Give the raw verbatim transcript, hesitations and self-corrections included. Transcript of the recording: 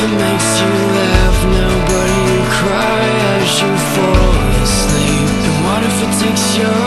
it makes you laugh now, but you cry as you fall asleep? And what if it takes your